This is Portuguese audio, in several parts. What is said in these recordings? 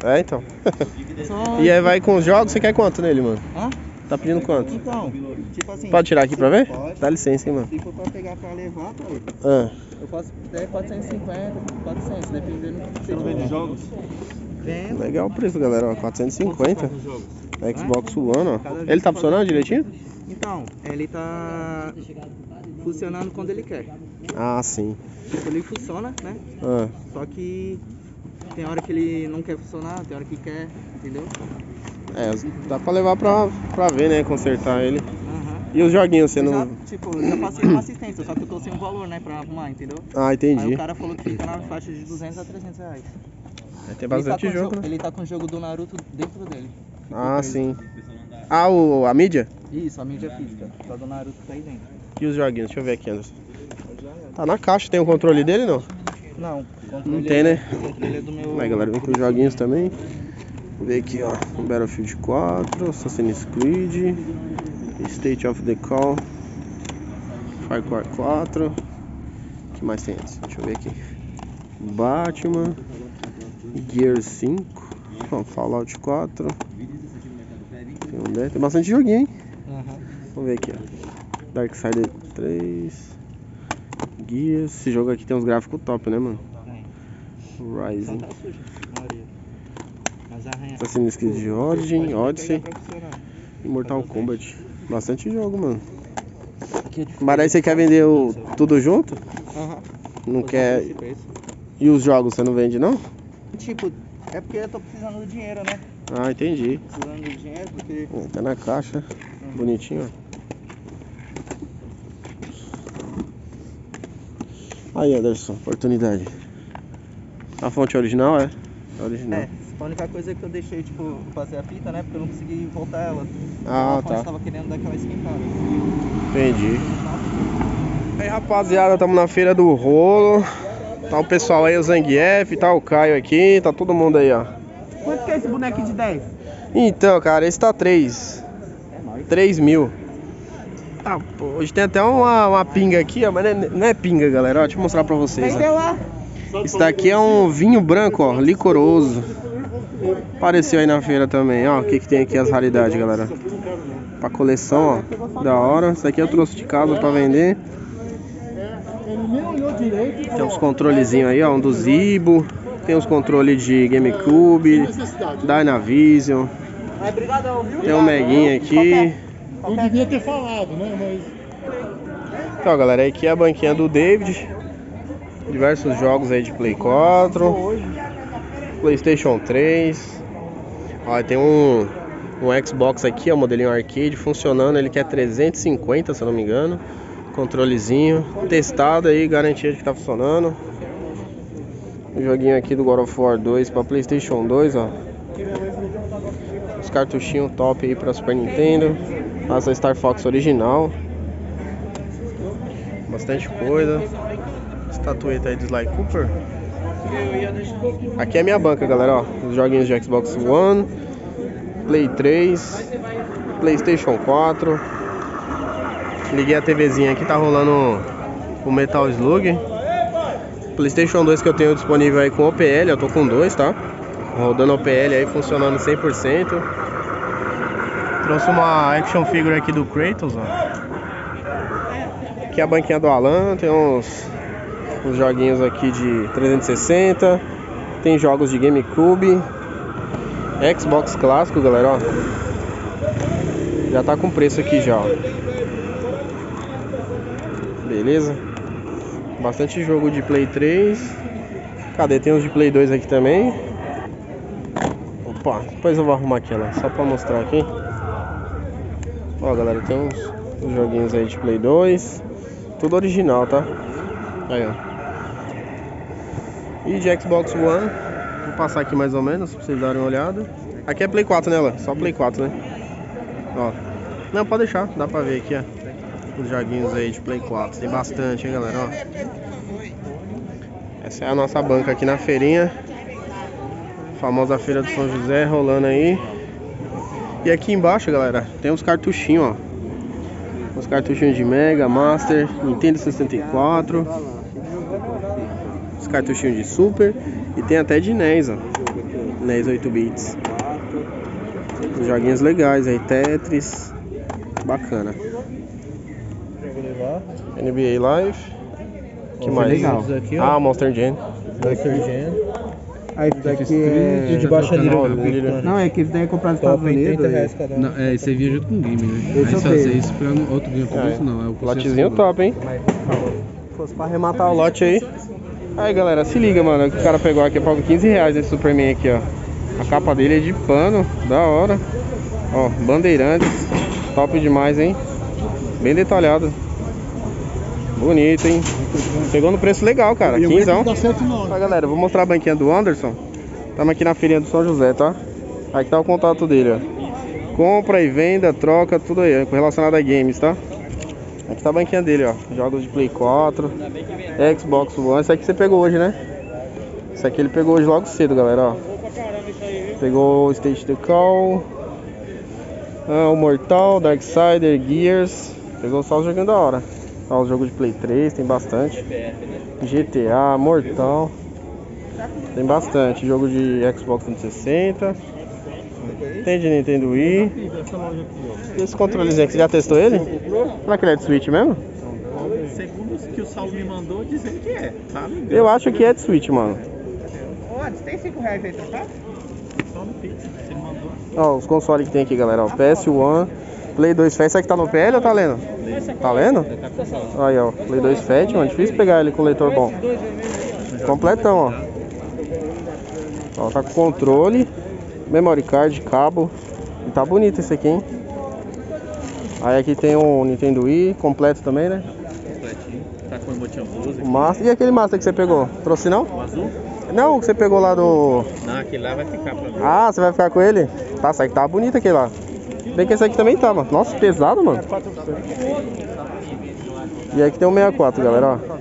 É, então. E aí vai com os jogos, você quer quanto nele, mano? Hã? Tá pedindo quanto? Então, tipo assim... Pode tirar aqui pra ver? Pode. Dá licença, hein, mano. Se for pra pegar pra levar, pai, eu posso até 450, 400, dependendo do que você não vende jogos. Vendo. Legal o preço, galera, ó, 450. Xbox One, ó. Ele tá funcionando direitinho? Então, ele tá funcionando quando ele quer. Ah, sim. Ele funciona, né? Ah. Só que tem hora que ele não quer funcionar, tem hora que quer, entendeu? É, dá pra levar pra ver, né? Consertar ele. Uhum. E os joguinhos, você não... Eu já passei uma assistência, só que eu tô sem um valor, né, pra arrumar, entendeu? Ah, entendi. Aí o cara falou que fica na faixa de 200 a 300 reais. É, tem bastante jogo, né? Ele tá com o jogo do Naruto dentro dele. Ah, sim. Ah, a mídia? Isso, a mídia física. Só do Naruto tá aí dentro. E os joguinhos? Deixa eu ver aqui, Anderson. Tá na caixa, tem o controle dele, não? Não, Não tem, né? O controle é do meu... Aí, galera, vem com os joguinhos também. Vou ver aqui, ó. Battlefield 4, Assassin's Creed, State of the Call, Far Cry 4. O que mais tem antes? Deixa eu ver aqui. Batman, Gear 5, ó, Fallout 4. Tem bastante joguinho, hein? Uhum. Vamos ver aqui, ó. Darksiders 3, Gears. Esse jogo aqui tem uns gráficos top, né, mano? Rising. Tá sujo, maioria. Mas arranha. Assassin's Creed Origin, Odyssey e Mortal Kombat. Bastante jogo, mano. Mas aí você quer vender tudo junto? Aham. Não quer... E os jogos você não vende, não? Tipo, é porque eu tô precisando do dinheiro, né? Ah, entendi. Precisando do dinheiro porque... Tá na caixa. Bonitinho, ó. Aí, Anderson, oportunidade. A fonte original, é? É original. É, a única coisa que eu deixei, tipo, fazer a fita, né? Porque eu não consegui voltar ela. Ah, a fonte tá. tava querendo dar aquela esquentada. Entendi. Aí, rapaziada, estamos na feira do rolo. Tá o pessoal aí, o Zangief, tá o Caio aqui, tá todo mundo aí, ó. Quanto que é esse bonequinho de 10? Então, cara, esse tá 3 mil. Ah, pô, hoje tem até uma pinga aqui, ó, mas não é pinga, galera, ó, deixa eu mostrar pra vocês, ó. Isso daqui é um vinho branco, ó, licoroso. Apareceu aí na feira também, ó, o que tem aqui as raridades, galera. Pra coleção, ó, da hora. Isso aqui eu trouxe de casa pra vender. Tem uns controlezinhos aí, ó, um do Zibo. Tem uns controles de GameCube, Dynavision. Tem um Meguinho aqui. Não devia ter falado, né? Mas... Então, galera, aqui é a banquinha do David. Diversos jogos aí de Play 4, PlayStation 3. Ó, tem um Xbox aqui, ó, modelinho arcade funcionando. Ele quer 350, se eu não me engano. Controlezinho testado aí, garantia de que tá funcionando. O joguinho aqui do God of War 2 para PlayStation 2, ó. Os cartuchinhos top aí para Super Nintendo. Essa Star Fox original. Bastante coisa. Estatueta aí de Sly Cooper. Aqui é a minha banca, galera, ó. Os joguinhos de Xbox One, Play 3, PlayStation 4. Liguei a TVzinha aqui, tá rolando o Metal Slug. PlayStation 2 que eu tenho disponível aí com OPL, eu tô com 2, tá? Rodando OPL aí, funcionando 100%. Trouxe uma action figure aqui do Kratos, ó. Aqui é a banquinha do Alan, tem uns joguinhos aqui de 360. Tem jogos de GameCube, Xbox clássico, galera, ó. Já tá com preço aqui já, ó. Beleza? Bastante jogo de Play 3. Cadê? Tem uns de Play 2 aqui também. Opa, depois eu vou arrumar aqui, ó, só pra mostrar aqui. Ó, galera, tem uns joguinhos aí de Play 2. Tudo original, tá? Aí, ó. E de Xbox One. Vou passar aqui mais ou menos, pra vocês darem uma olhada. Aqui é Play 4, né, Lan? Só Play 4, né? Ó. Não, pode deixar, dá pra ver aqui, ó. Os joguinhos aí de Play 4. Tem bastante, hein, galera, ó. Essa é a nossa banca aqui na feirinha. Famosa feira do São José rolando aí. E aqui embaixo, galera, tem uns cartuchinhos, ó. Uns cartuchinhos de Mega, Master, Nintendo 64. Os cartuchinhos de Super. E tem até de NES, ó. NES 8 bits. Joguinhos legais aí, Tetris. Bacana. NBA Live. Que mais? Legal. Ah, Monster Jam. Monster Jam. Aí esse daqui é de baixa líder. Não, é que esse daí é comprado nos Estados Unidos. Não, é, você vinha junto com o game, né? Esse Aí eu fazer tenho. isso pra outro game começo, não. É o Lotezinho top, hein? Se fosse pra arrematar o lote aí. Aí galera, se liga, mano. O que o cara pegou aqui, paga 15 reais esse Superman aqui, ó. A capa dele é de pano, da hora. Ó, Bandeirantes. Top demais, hein? Bem detalhado. Bonito, hein? Pegou no preço legal, cara. 15. Ó, galera, vou mostrar a banquinha do Anderson. Estamos aqui na feirinha do São José, tá? Aqui tá o contato dele, ó. Compra e venda, troca, tudo aí, relacionado a games, tá? Aqui tá a banquinha dele, ó. Jogos de Play 4, Xbox One. Esse aqui você pegou hoje, né? Esse aqui ele pegou hoje logo cedo, galera, ó. Pegou o State the Call, o Mortal, Darksider, Gears. Pegou só os joguinhos da hora. Ó, os jogos de Play 3, tem bastante. GTA, Mortal. Tem bastante. Jogo de Xbox 360. Tem de Nintendo Wii. E esse controlezinho aqui, você já testou ele? Será que ele é de Switch mesmo? Segundo os que o Saulo me mandou, dizendo que é. Tá? Eu acho que é de Switch, mano. Ô, Anderson, tem 5 reais aí trocar? Só no Pix, você me mandou. Ó, os consoles que tem aqui, galera. Ó, PS1, Play 2 Fat. Esse aqui tá no PL ou tá lendo? Tá lendo? Aí, ó. Play 2 Fat, mano. Difícil pegar ele com leitor bom. Completão, ó. Ó, tá com controle, memory card, cabo. E tá bonito esse aqui, hein? Aí aqui tem um Nintendo Wii completo também, né? Completinho. Tá com o emotinho azul. O Master. E aquele Master que você pegou? Trouxe não? O azul? Não, o que você pegou lá do... Não, aquele lá vai ficar pra mim. Ah, você vai ficar com ele? Tá, esse aqui tá bonito aquele lá. Bem que esse aqui também tá, mano. Nossa, pesado, mano. E aqui tem um 64, galera, ó.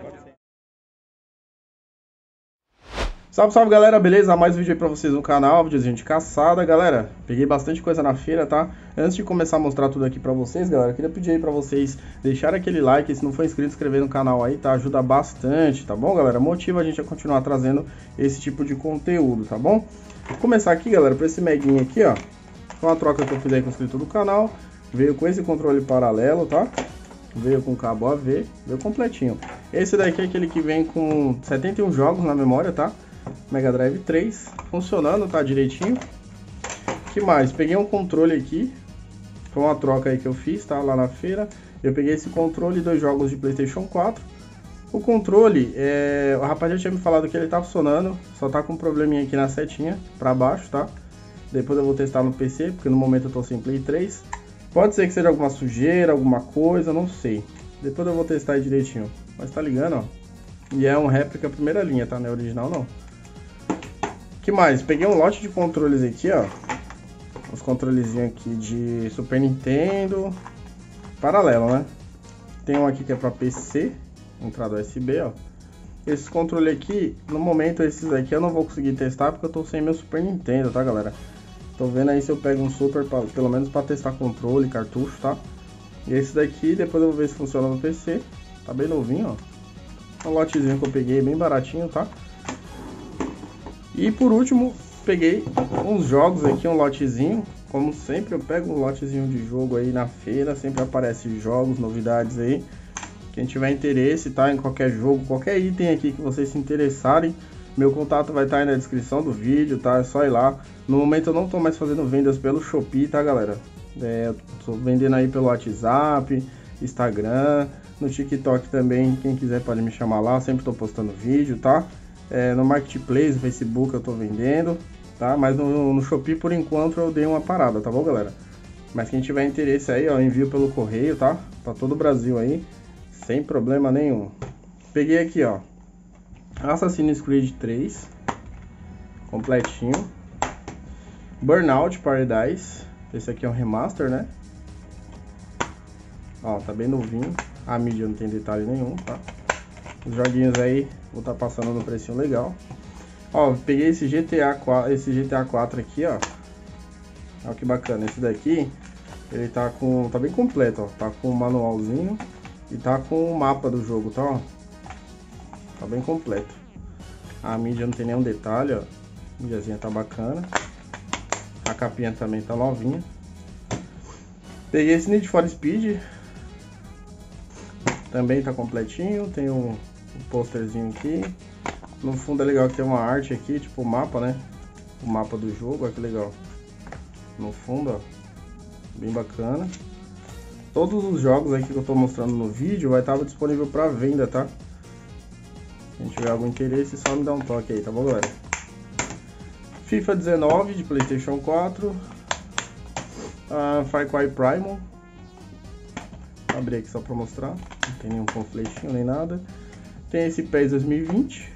Salve, salve, galera, beleza? Mais um vídeo aí pra vocês no canal, videozinho de caçada, galera. Peguei bastante coisa na feira, tá? Antes de começar a mostrar tudo aqui pra vocês, galera, eu queria pedir aí pra vocês deixarem aquele like, se não for inscrito, inscrever no canal aí, tá? Ajuda bastante, tá bom, galera? Motiva a gente a continuar trazendo esse tipo de conteúdo, tá bom? Vou começar aqui, galera, por esse meguinho aqui, ó. Com a troca que eu fiz aí com o inscrito do canal. Veio com esse controle paralelo, tá? Veio com cabo AV, veio completinho. Esse daqui é aquele que vem com 71 jogos na memória, tá? Mega Drive 3, funcionando, tá direitinho. Que mais? Peguei um controle aqui, foi uma troca aí que eu fiz, tá? Lá na feira. Eu peguei esse controle e 2 jogos de PlayStation 4. O controle, o rapaz já tinha me falado que ele tá funcionando, só tá com um probleminha aqui na setinha, pra baixo, tá? Depois eu vou testar no PC, porque no momento eu tô sem Play 3. Pode ser que seja alguma sujeira, alguma coisa, não sei. Depois eu vou testar aí direitinho. Mas tá ligando, ó. E é um réplica primeira linha, tá? Não é original, não. Que mais? Peguei um lote de controles aqui, ó. Os controlezinhos aqui de Super Nintendo. Paralelo, né? Tem um aqui que é pra PC. Entrada USB, ó. Esses controles aqui, no momento esses aqui eu não vou conseguir testar porque eu tô sem meu Super Nintendo, tá, galera? Tô vendo aí se eu pego um Super, pelo menos pra testar controle, cartucho, tá? E esse daqui, depois eu vou ver se funciona no PC. Tá bem novinho, ó. Um lotezinho que eu peguei, bem baratinho, tá? E por último, peguei uns jogos aqui, um lotezinho. Como sempre, eu pego um lotezinho de jogo aí na feira. Sempre aparece jogos, novidades aí. Quem tiver interesse, tá? Em qualquer jogo, qualquer item aqui que vocês se interessarem, meu contato vai estar aí na descrição do vídeo, tá? É só ir lá. No momento eu não tô mais fazendo vendas pelo Shopee, tá, galera? Eu tô vendendo aí pelo WhatsApp, Instagram, no TikTok também. Quem quiser pode me chamar lá, sempre tô postando vídeo, tá? No Marketplace, no Facebook eu tô vendendo, tá? Mas no Shopee, por enquanto, eu dei uma parada, tá bom, galera? Mas quem tiver interesse aí, ó, envio pelo correio, tá? Pra todo o Brasil aí, sem problema nenhum. Peguei aqui, ó, Assassin's Creed 3, completinho. Burnout Paradise, esse aqui é um remaster, né? Ó, tá bem novinho. A mídia não tem detalhe nenhum, tá? Os joguinhos aí, vou estar passando no precinho legal. Ó, peguei esse GTA 4 aqui, ó. Olha que bacana, esse daqui, ele tá bem completo, ó. Tá com o manualzinho e tá com o mapa do jogo, tá, ó. Tá bem completo. A mídia não tem nenhum detalhe, ó. A mídiazinha tá bacana. A capinha também tá novinha. Peguei esse Need for Speed. Também tá completinho. Tem um posterzinho aqui. No fundo é legal que tem uma arte aqui, tipo o mapa, né? O mapa do jogo, olha que legal. No fundo, ó. Bem bacana. Todos os jogos aqui que eu tô mostrando no vídeo vai estar disponível para venda, tá? Se tiver algum interesse, só me dá um toque aí, tá bom, galera? FIFA 19 de PlayStation 4. Far Cry Primal. Vou abrir aqui só pra mostrar. Não tem nenhum panfletinho nem nada. Tem esse PES 2020.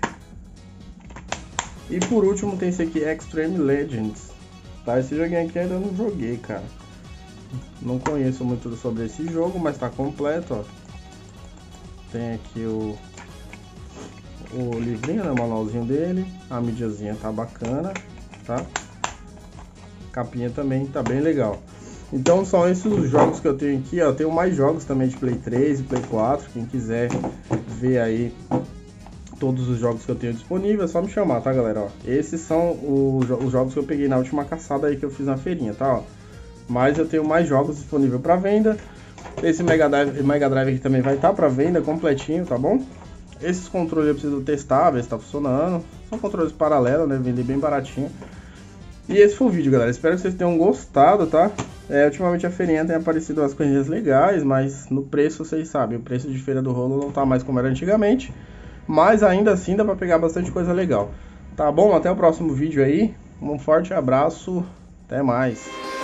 E por último tem esse aqui, Extreme Legends. Tá, esse joguinho aqui ainda não joguei, cara. Não conheço muito sobre esse jogo, mas tá completo, ó. Tem aqui o livrinho, né, o manualzinho dele. A mídiazinha tá bacana, tá? A capinha também tá bem legal. Então são esses os jogos que eu tenho aqui, ó. Eu tenho mais jogos também de Play 3 e Play 4. Quem quiser ver aí todos os jogos que eu tenho disponível, é só me chamar, tá, galera? Ó, esses são os jogos que eu peguei na última caçada aí que eu fiz na feirinha, tá? Ó, mas eu tenho mais jogos disponíveis para venda. Esse Mega Drive aqui também vai estar para venda completinho, tá bom? Esses controles eu preciso testar, ver se tá funcionando. São controles paralelos, né? Vendi bem baratinho. E esse foi o vídeo, galera. Espero que vocês tenham gostado, tá? Ultimamente a feirinha tem aparecido umas coisinhas legais, mas no preço, vocês sabem, o preço de Feira do Rolo não tá mais como era antigamente. Mas ainda assim dá pra pegar bastante coisa legal. Tá bom? Até o próximo vídeo aí. Um forte abraço. Até mais.